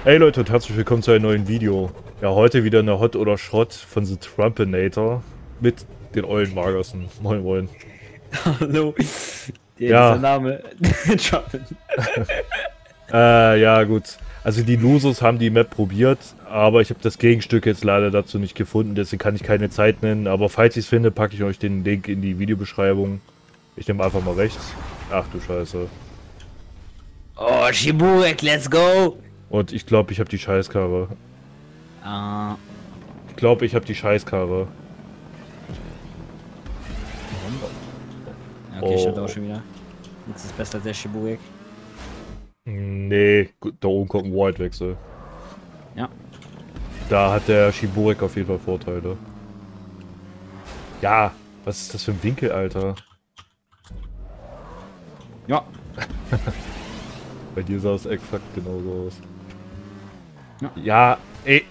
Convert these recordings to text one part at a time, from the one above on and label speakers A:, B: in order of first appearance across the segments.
A: Hey Leute und herzlich willkommen zu einem neuen Video. Ja, heute wieder eine Hot oder Schrott von The Trumpinator mit den ollen Magersen. Moin moin.
B: Hallo. Dieser
A: Ja,
B: Name. Droppen.
A: ja gut. Also die Losers haben die Map probiert, aber ich habe das Gegenstück jetzt leider dazu nicht gefunden, deswegen kann ich keine Zeit nennen. Aber falls ich es finde, packe ich euch den Link in die Videobeschreibung. Ich nehme einfach mal rechts. Ach du Scheiße.
B: Oh, Shibuek, let's go!
A: Und ich glaube, ich habe die Scheißkarre.
B: Ah.
A: Ich glaube, ich habe die Scheißkarre.
B: Okay,
A: Oh.
B: stimmt auch schon wieder. Jetzt ist besser der Shibuek.
A: Nee, gut, da oben kommt ein Wide-Wechsel.
B: Ja.
A: Da hat der Shiburik auf jeden Fall Vorteile. Ja, was ist das für ein Winkel, Alter?
B: Ja.
A: Bei dir sah es exakt genauso aus.
B: Ja.
A: Ja, ey.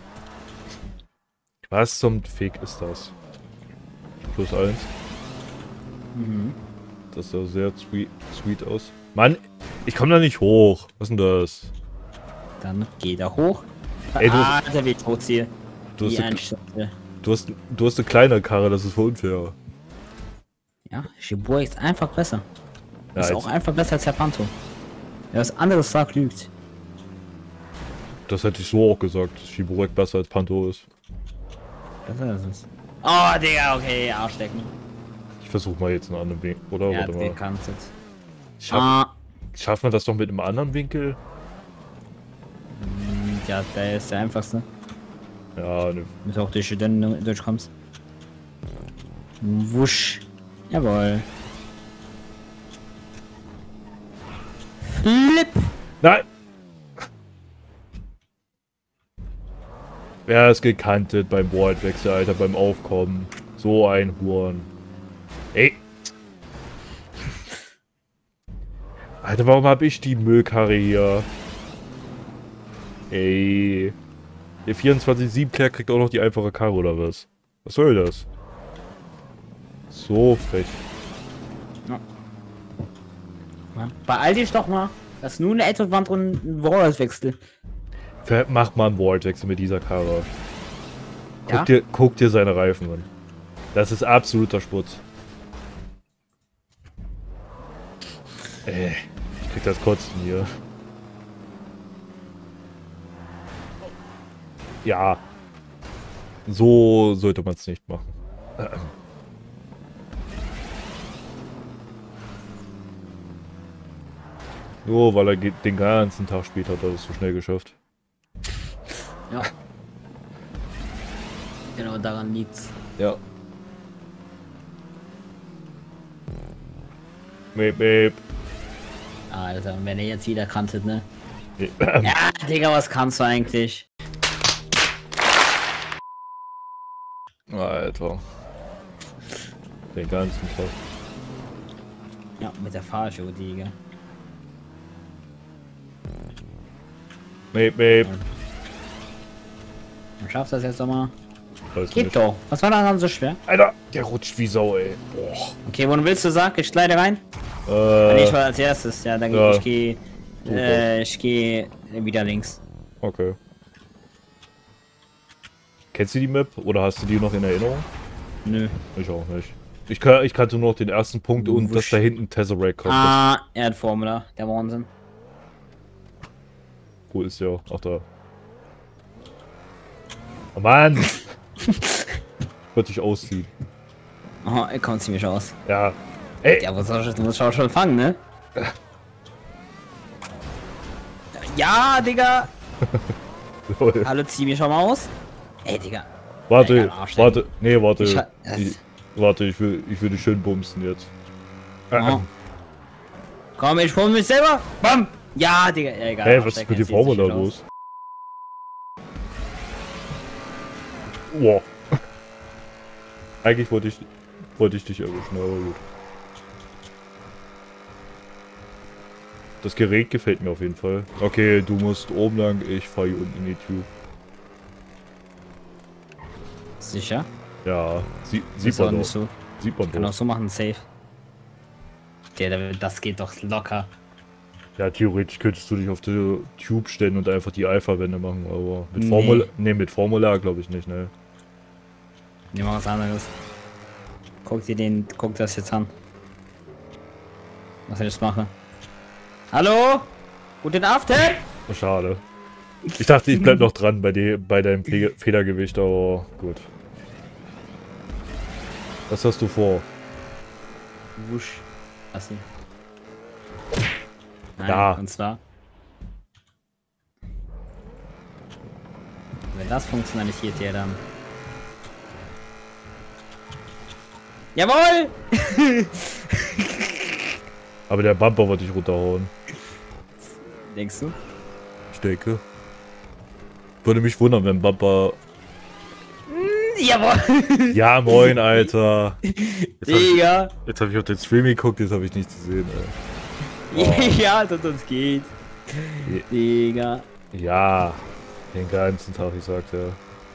A: Was zum Fick ist das? +1.
B: Mhm.
A: Das sah sehr sweet aus. Mann, ich komme da nicht hoch. Was ist denn das?
B: Dann geht er hoch.
A: Ey,
B: der wird tot hier.
A: du hast
B: Die
A: eine-
B: Einstellung.
A: du hast eine kleine Karre, das ist voll unfair.
B: Ja, Shibuek ist einfach besser.
A: Ja,
B: Ist
A: jetzt,
B: auch einfach besser als der Panto. Wer was anderes sagt, lügt.
A: das hätte ich so auch gesagt, dass Shiburik besser als Panto ist.
B: Besser ist es. Oh, Digga, okay, Arschlecken.
A: Ich versuche mal jetzt einen anderen Winkel, oder?
B: Er
A: Warte
B: hat
A: mal.
B: gekantet.
A: Schafft man das doch mit einem anderen Winkel?
B: Ja, der ist der einfachste.
A: Ja, ne.
B: Damit du auch durch den durchkommst. Wusch. Jawohl. Flip.
A: Nein! Wer ist gekantet beim Wortwechsel, Alter, beim Aufkommen? So ein Huren. Ey! Alter, warum habe ich die Müllkarre hier? Ey. Der 24-7-Kläger kriegt auch noch die einfache Karre, oder was? Was soll das? So frech.
B: Beeil dich doch mal. Das ist nur eine Etwand und ein Wortwechsel.
A: Mach mal einen Wortwechsel mit dieser Karre.
B: Ja?
A: Guck dir seine Reifen an. Das ist absoluter Sputz. Ich krieg das Kotzen hier. Ja. So sollte man es nicht machen. Nur weil er den ganzen Tag spielt, hat er das so schnell geschafft.
B: Ja. Genau, daran liegt's.
A: Ja. Meep, meep.
B: Alter, wenn er jetzt wieder kanntet, ne?
A: Nee.
B: Ja, Digga, was kannst du eigentlich?
A: Alter. Den ganzen Tag.
B: Ja, mit der Fahrshow, Digga.
A: Meep, meep.
B: Man schafft das jetzt doch mal.
A: Weiß
B: Geht
A: nicht.
B: doch. Was war daran so schwer?
A: Alter, der rutscht wie Sau, ey. Boah.
B: Okay, wann willst du sagen? Ich slide rein? Nee, ich war als erstes. Ja, dann
A: ja.
B: ich gehe wieder links.
A: Okay. Kennst du die Map oder hast du die noch in Erinnerung?
B: Nö.
A: Ich auch nicht. Ich kannte nur noch den ersten Punkt und dass da hinten Tesseract kommt.
B: Ah, Erdformula. Der Wahnsinn.
A: Wo ist der? Ach da. Oh Mann! Wollte ich ausziehen.
B: Oh, er kommt ziemlich aus.
A: Ja. Ey!
B: Ja, du musst auch schon fangen, ne? Ja, Digga!
A: Lol.
B: Hallo, zieh mich schon mal aus. Ey, Digga.
A: Warte,
B: Egal, Arsch,
A: warte. Nee, warte.
B: Ich-
A: Warte, ich will dich schön bumsen jetzt.
B: Oh. Komm, ich hol mich selber. Bam! Ja, Digga. Ja, egal.
A: Hey, was ist mit die Formel da
B: Formel
A: los? Wow. Eigentlich wollte ich dich erwischen, aber gut. Das Gerät gefällt mir auf jeden Fall. Okay, du musst oben lang, ich fahre hier unten in die Tür.
B: Sicher?
A: Ja, sieht
B: Ist auch
A: man
B: nicht
A: doch.
B: so.
A: Sieht man
B: Kann auch
A: doch.
B: so machen, safe. Das geht doch locker.
A: Ja, theoretisch könntest du dich auf die Tube stellen und einfach die Alpha-Wände machen, aber mit
B: Nee.
A: Formular. Ne, mit Formular glaube ich nicht, ne.
B: Nehmen wir was anderes. Guck das jetzt an. Was soll ich jetzt machen? Hallo? Guten Abend?
A: Oh, schade. Ich dachte, ich bleib noch dran bei deinem Fehlergewicht, aber gut. Was hast du vor?
B: Wusch. Was hier? Nein,
A: Ja.
B: und zwar. Wenn das funktioniert hier dann. Jawohl!
A: Aber der Bumper wollte ich runterhauen.
B: Denkst du?
A: Ich denke. Würde mich wundern, wenn Bumper...
B: Jawohl!
A: Ja, moin, Alter.
B: Digga!
A: Jetzt habe ich auf den Stream geguckt, jetzt habe ich nichts gesehen, ey.
B: Ja, dass uns geht. Digga.
A: Ja, den ganzen Tag, ich sagte.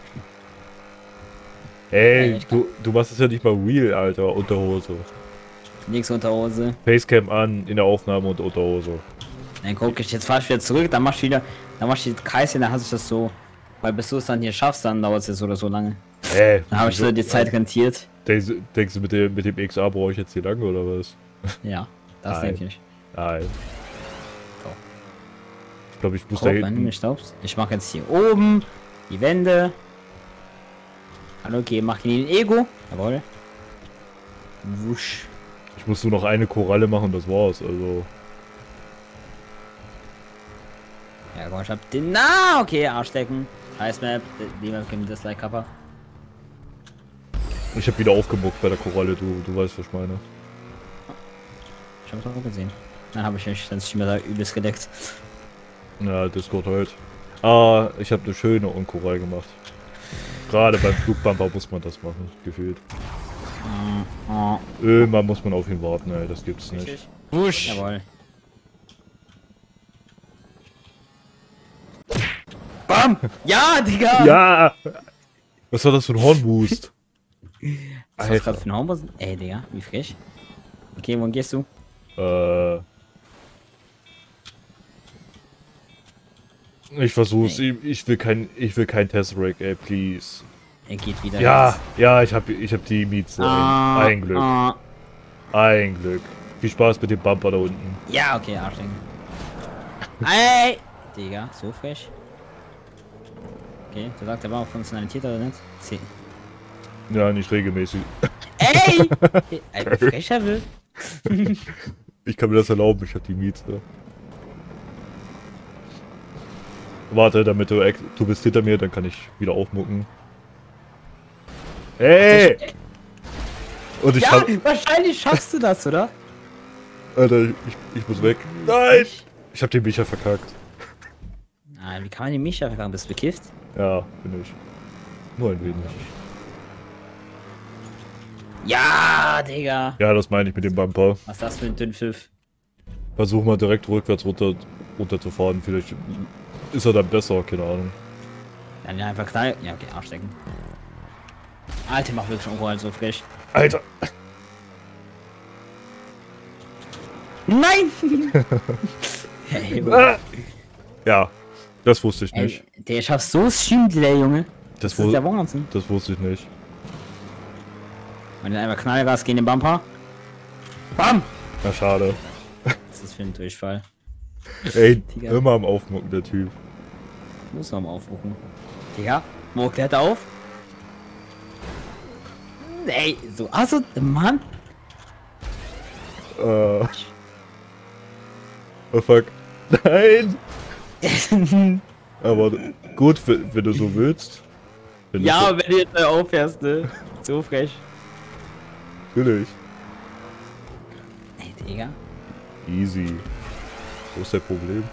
A: Ey, du machst es ja nicht mal real, Alter, Unterhose.
B: Nix Unterhose.
A: Facecam an, in der Aufnahme und Unterhose.
B: Dann guck ich, jetzt fahr ich wieder zurück, dann machst du wieder, dann machst du die Kreise, dann hast du das so. Weil bis du es dann hier schaffst, dann dauert es jetzt oder so lange. Dann habe ich so die Zeit rentiert.
A: Denkst du, mit dem XA brauche ich jetzt hier lange, oder was?
B: Ja, das
A: Nein.
B: denke ich.
A: Nein.
B: So.
A: Ich glaube, ich muss
B: Guck,
A: da
B: wenn du
A: hinten...
B: mich glaubst. Ich mache jetzt hier oben die Wände. Hallo, okay, mach ihn in Ego. Jawohl. Wusch.
A: Ich muss nur noch eine Koralle machen, das war's, also...
B: Ja, Gott, ich hab den... Na, okay, Arschdecken. Scheiß Map. Die Map gibt Dislike Kappa.
A: Ich habe wieder aufgemuckt bei der Koralle, du weißt, was ich meine.
B: Ich hab's auch gesehen. Dann habe ich mich dann mir da übelst gedeckt.
A: Ja, Discord halt. Ah, ich habe eine schöne Unkoral gemacht. Gerade beim Flugbumper muss man das machen, gefühlt. Irgendwann muss man auf ihn warten, ey, das gibt's nicht.
B: Wusch. Jawohl. Bam! Ja, Digga!
A: Ja! Was war das für ein Hornboost?
B: Was war das gerade für ein Hornboost? Ey, Digga, wie frisch. Okay, wohin gehst du?
A: Ich versuch's. Ich will kein Tesseract, ey, please.
B: Er geht wieder.
A: Ja,
B: jetzt.
A: ja, ich hab die Miets. Ein Glück. Ein Glück. Viel Spaß mit dem Bumper da unten.
B: Ja, okay, Arschling. Ey! Digga, so frech. Okay, du sagst, der war auch Funktionalität oder nicht? Sie.
A: Ja, nicht regelmäßig.
B: Ey! Ein frecher will.
A: Ich kann mir das erlauben, ich hab die Miets, ne? Warte, damit du bist hinter mir, dann kann ich wieder aufmucken. Hey! Und ich
B: Ja, wahrscheinlich schaffst du das, oder?
A: Alter, ich muss weg. Nein! Ich hab den Micha verkackt.
B: Ah, wie kann man den Micha verkacken? Bist du bekifft?
A: Ja, bin ich. Nur ein wenig.
B: Ja, Digga.
A: Ja, das meine ich mit dem Bumper.
B: Was ist das für ein Dünnpfiff?
A: Versuch mal direkt rückwärts runter zu fahren. Vielleicht ist er dann besser, keine Ahnung.
B: Dann einfach knall. Ja, okay, Arschdecken. Alter, mach wirklich schon so frisch.
A: Alter!
B: Nein! Hey,
A: Ja, das wusste ich nicht.
B: ey, der schafft so Stream-Delay, Junge.
A: Das
B: ist der Wahnsinn.
A: wusste ich nicht.
B: Und dann einfach Knallgas gegen den Bumper. Bam!
A: Na, schade.
B: Was ist das für ein Durchfall?
A: Ey,
B: Digga.
A: immer am Aufmucken, der Typ.
B: Muss man mal aufrufen. Digga, muckt der auf? Ey, so, also, Mann.
A: Oh fuck. Nein! Aber gut, wenn du so willst. Wenn
B: Ja,
A: du
B: wenn du jetzt aufhörst, ne? So frech.
A: natürlich.
B: Ey, Digga.
A: Easy. Wo ist der Problem?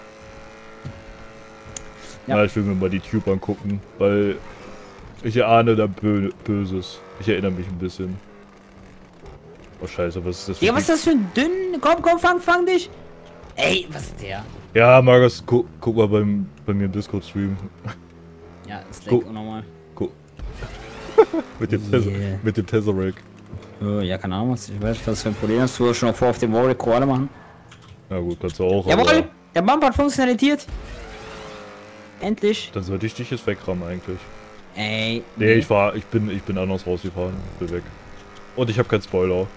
B: Ja.
A: Na, ich will mir mal die Tube angucken, weil ich ahne da Böses. Ich erinnere mich ein bisschen. Oh scheiße, was ist das für
B: Digga, was ist das für ein dünn? Komm, fang dich! Ey, was ist der?
A: Ja, Markus, guck mal bei mir im Discord-Stream.
B: Ja, ist
A: Guck.
B: leck nochmal.
A: Mit dem
B: Yeah.
A: mit dem Tesseract.
B: Ja, keine Ahnung, ich weiß nicht, was für ein Problem hast. Du schon vor auf dem Wall Koala machen.
A: Na gut, kannst du auch.
B: Jawohl! Der Bumper hat funktionalisiert! Endlich!
A: Dann sollte ich dich jetzt wegrammen eigentlich.
B: Ey.
A: Nee, ich bin anders rausgefahren. Bin weg. Und ich habe keinen Spoiler.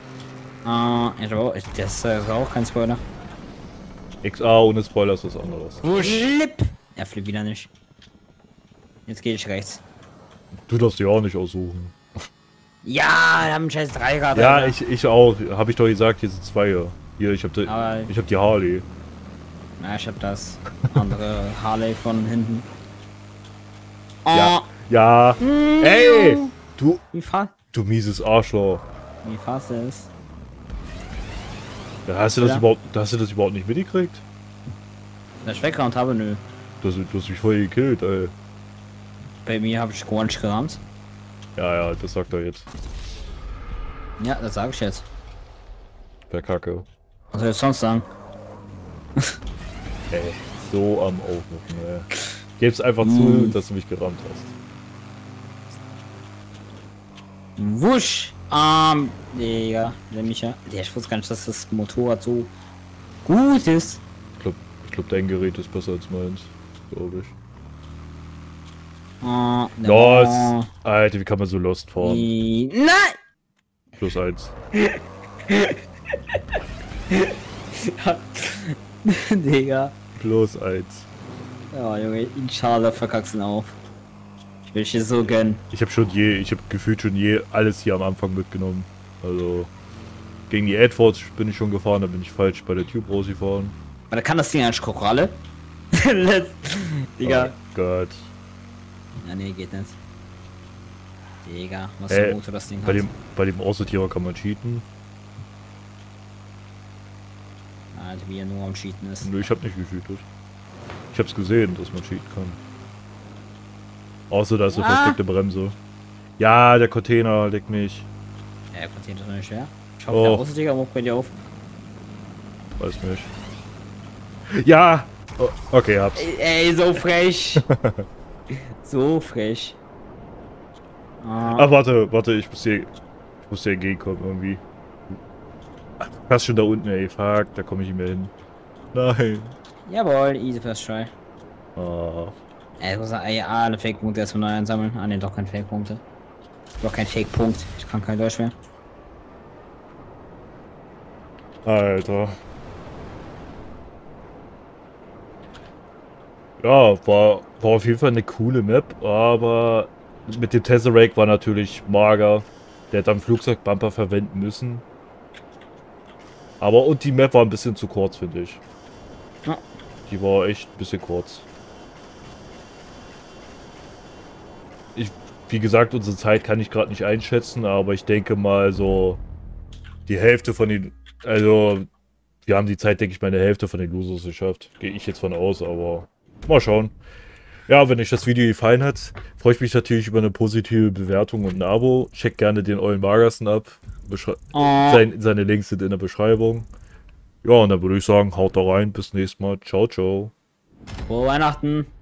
B: Das war auch kein Spoiler.
A: XA ohne Spoiler ist was anderes.
B: Flip! Er flippt wieder nicht. Jetzt gehe ich rechts.
A: Du darfst die auch nicht aussuchen.
B: Ja, wir haben einen scheiß 3 Grad.
A: Ja, ich auch. Habe ich doch gesagt, hier sind 2 hier. Hier, ich hab die Harley.
B: Na, ich hab das andere Harley von hinten.
A: Ja. Ja. Ey! Du mieses Arschloch.
B: Wie fast ist?
A: Ja, hast du das überhaupt nicht mitgekriegt?
B: Der Schweckround habe, nö.
A: Du hast mich voll gekillt, ey.
B: Bei mir habe ich Grunge gerammt.
A: Ja, das sagt er jetzt.
B: Ja, das sage ich jetzt.
A: Per Kacke.
B: Was soll ich sonst sagen?
A: Ey, so am Aufrufen, ey. Gib's einfach zu, dass du mich gerammt hast.
B: Wusch! Digga, der Micha. Ich wusste gar nicht, dass das Motorrad so gut ist.
A: Ich glaub, dein Gerät ist besser als meins. Glaube ich. Lost! Alter, wie kann man so Lost fahren?
B: Nein!
A: +1.
B: Digga.
A: +1.
B: Ja, Junge, inshallah verkackst du ihn auf. Ich will dir so gönnen.
A: Ich habe gefühlt schon alles hier am Anfang mitgenommen. Also, gegen die AdForce bin ich schon gefahren, da bin ich falsch bei der Tube rausgefahren.
B: Aber kann das Ding eigentlich Koralle? Digga.
A: Oh Gott.
B: Ja, nee, geht nicht. Digga, was für ein Motor das Ding hat.
A: Bei dem Aussortierer kann man cheaten.
B: Alter, wie er nur am Cheaten ist.
A: Nö, ich hab nicht gecheatet. Ich hab's gesehen, dass man cheaten kann. Außer da ist eine versteckte Bremse. Ja, der Container leckt mich.
B: Ja, der Container ist noch nicht schwer. Ich hoffe, der Aussortierer macht bei dir auf.
A: Weiß nicht. Ja! Oh, okay, hab's.
B: Ey, so frech. So frech.
A: Ach, warte, ich muss dir entgegenkommen irgendwie. Ach, fast schon da unten, ey, fuck, da komme ich nicht mehr hin. Nein.
B: Jawohl, easy first try.
A: Oh.
B: Ich muss sagen, alle Fake-Punkte erstmal neu einsammeln. Ah ne, doch kein Fake-Punkte. Doch kein Fake-Punkt. Ich kann kein Deutsch mehr.
A: Alter. Ja, war auf jeden Fall eine coole Map, aber mit dem Tesseract war natürlich mager. Der hätte am Flugzeugbumper verwenden müssen. Und die Map war ein bisschen zu kurz, finde ich.
B: Ja.
A: Die war echt ein bisschen kurz. Wie gesagt, unsere Zeit kann ich gerade nicht einschätzen, aber ich denke mal so die Hälfte von den, also wir haben die Zeit, denke ich mal, eine Hälfte von den Losers geschafft. Gehe ich jetzt von aus, aber mal schauen. Ja, wenn euch das Video gefallen hat, freue ich mich natürlich über eine positive Bewertung und ein Abo. Checkt gerne den Eulen Magassen ab. Seine Links sind in der Beschreibung. Ja, und dann würde ich sagen, haut da rein. Bis nächstes Mal. Ciao, ciao.
B: Frohe Weihnachten.